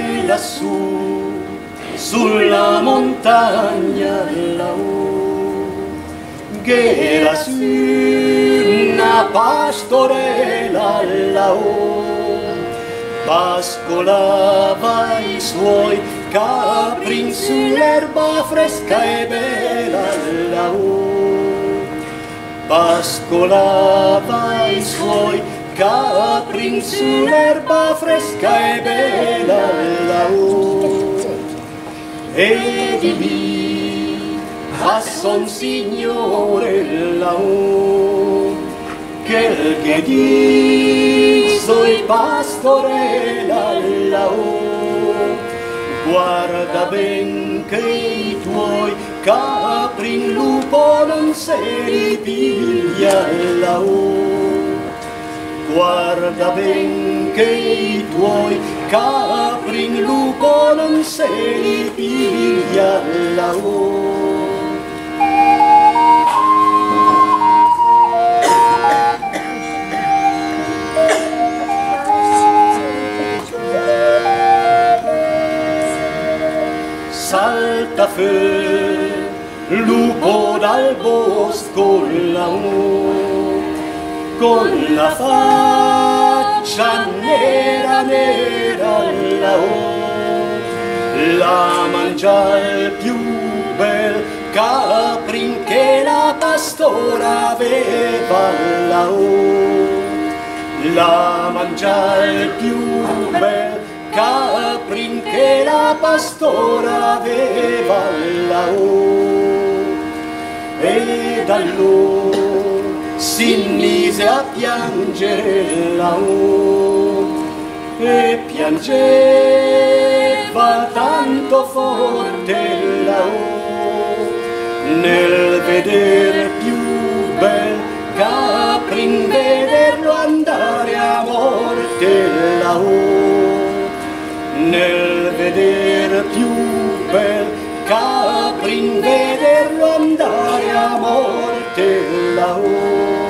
lassù, sulla montagna laù, che era su una pastorella laù, pascolava i suoi capri sull'erba fresca e bella laù, pascolava i suoi capri sull'erba fresca e bella laù, e di lì passò un signore laù, che di suoi pastorella laù, guarda ben che i tuoi capri in lupo non se li piglia laù, guarda ben che i tuoi capri in lupo non se li piglia laù. Salta fuori lupo dal bosco laù, con la faccia nera nera laù, la mangia il più bel caprin che la pastora aveva laù, la mangia il più bel caprin che la pastora aveva laù, e da allora si mise a piangere laù, e piangeva tanto forte laù, nel veder più bel caprin, vederlo andare a morte laù, nel veder più bel caprin, vederlo andare a morte laù.